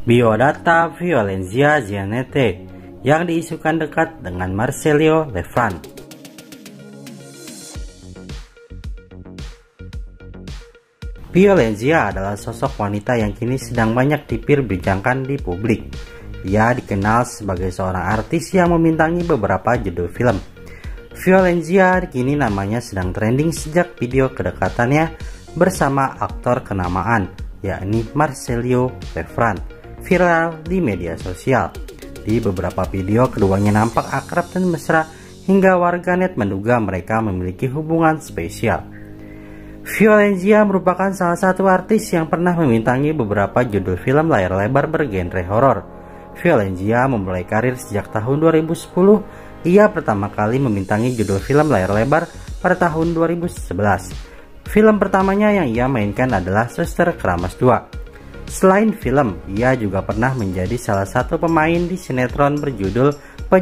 Biodata Violencia Giannetti yang diisukan dekat dengan Marcello Lefranc. Violencia adalah sosok wanita yang kini sedang banyak diperbincangkan di publik. Ia dikenal sebagai seorang artis yang membintangi beberapa judul film. Violencia kini namanya sedang trending sejak video kedekatannya bersama aktor kenamaan, yakni Marcello Lefranc, viral di media sosial. Di beberapa video keduanya nampak akrab dan mesra hingga warganet menduga mereka memiliki hubungan spesial. Violencia merupakan salah satu artis yang pernah membintangi beberapa judul film layar lebar bergenre horor. Violencia memulai karir sejak tahun 2010. Ia pertama kali membintangi judul film layar lebar pada tahun 2011. Film pertamanya yang ia mainkan adalah Suster Keramas 2. Selain film, ia juga pernah menjadi salah satu pemain di sinetron berjudul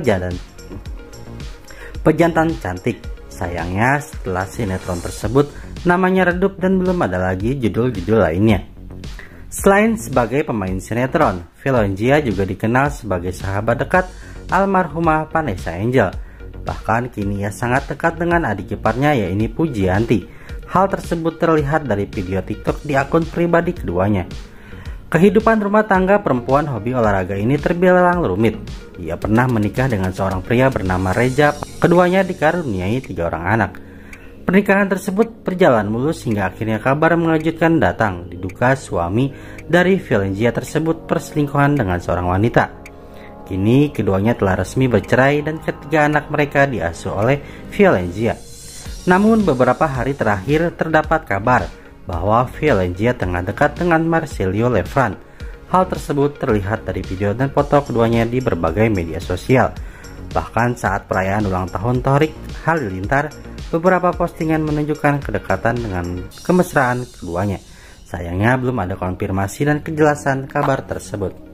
Pejantan Cantik. Sayangnya setelah sinetron tersebut namanya redup dan belum ada lagi judul-judul lainnya. Selain sebagai pemain sinetron, Violencia juga dikenal sebagai sahabat dekat almarhumah Vanessa Angel. Bahkan kini ia sangat dekat dengan adik iparnya, yaitu Pujianti. Hal tersebut terlihat dari video TikTok di akun pribadi keduanya. Kehidupan rumah tangga perempuan hobi olahraga ini terbilang rumit. Ia pernah menikah dengan seorang pria bernama Reza. Keduanya dikaruniai 3 orang anak. Pernikahan tersebut berjalan mulus hingga akhirnya kabar mengejutkan datang. Diduga suami dari Violencia tersebut perselingkuhan dengan seorang wanita. Kini keduanya telah resmi bercerai dan ketiga anak mereka diasuh oleh Violencia. Namun beberapa hari terakhir terdapat kabar bahwa Violencia tengah dekat dengan Marcello Lefranc. Hal tersebut terlihat dari video dan foto keduanya di berbagai media sosial. Bahkan saat perayaan ulang tahun Thorik Halilintar, beberapa postingan menunjukkan kedekatan dengan kemesraan keduanya. Sayangnya belum ada konfirmasi dan kejelasan kabar tersebut.